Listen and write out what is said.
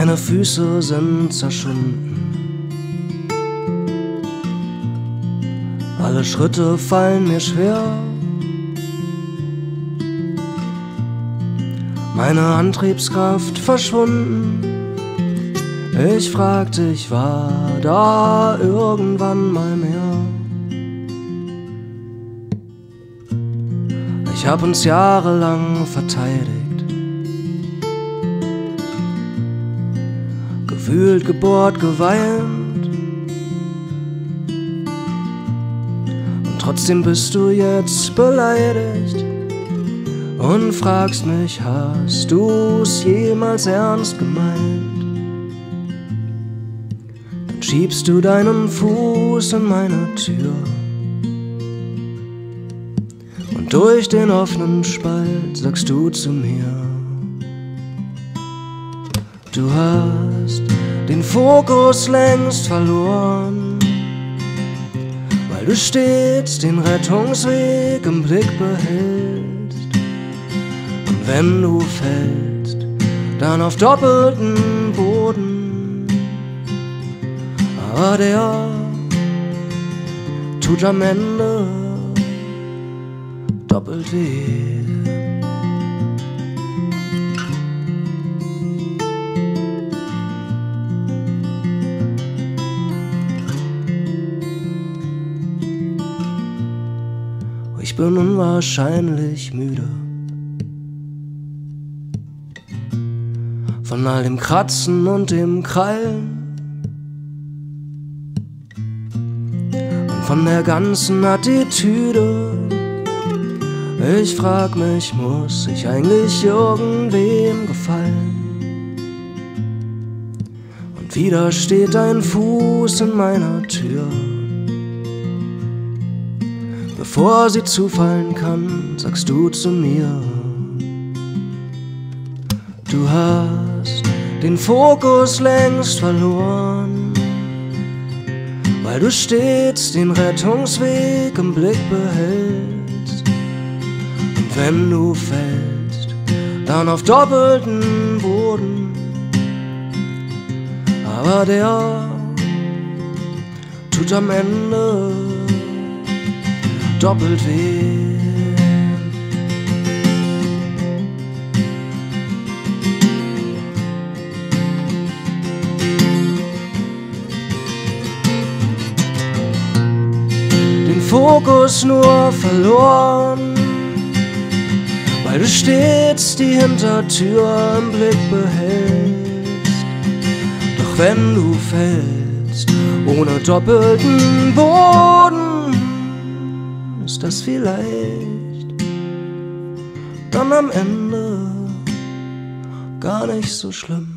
Meine Füße sind zerschunden. Alle Schritte fallen mir schwer. Meine Antriebskraft verschwunden. Ich frag dich, war da irgendwann mal mehr? Ich hab uns jahrelang verteidigt, gewühlt, gebohrt, geweint. Und trotzdem bist du jetzt beleidigt und fragst mich, hast du's jemals ernst gemeint? Dann schiebst du deinen Fuß in meine Tür und durch den offenen Spalt sagst du zu mir: Du hast den Fokus längst verloren, weil du stets den Rettungsweg im Blick behältst. Und wenn du fällst, dann auf doppelten Boden. Aber der tut am Ende doppelt weh. Ich bin unwahrscheinlich müde von all dem Kratzen und dem Krallen und von der ganzen Attitüde. Ich frag mich, muss ich eigentlich irgendwem gefallen? Und wieder steht ein Fuß in meiner Tür. Bevor sie zufallen kann, sagst du zu mir: Du hast den Fokus längst verloren, weil du stets den Rettungsweg im Blick behältst. Und wenn du fällst, dann auf doppelten Boden. Aber der tut am Ende doppelt weh. Den Fokus nur verloren, weil du stets die Hintertür im Blick behältst. Doch wenn du fällst ohne doppelten Boden, ist das vielleicht dann am Ende gar nicht so schlimm.